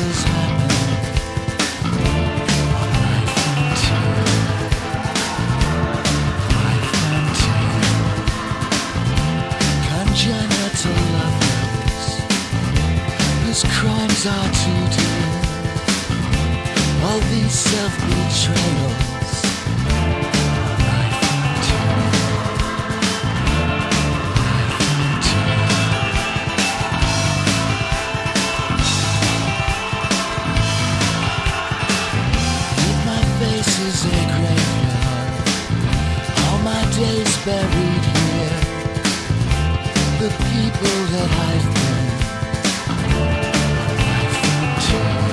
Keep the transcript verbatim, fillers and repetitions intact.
has happened on my frontier. My frontier. Congenital lovers whose crimes are too dear. All these self-betrayals on my frontier. My frontier. If my face is a graveyard, all my days buried here, the people that I've been on my frontier.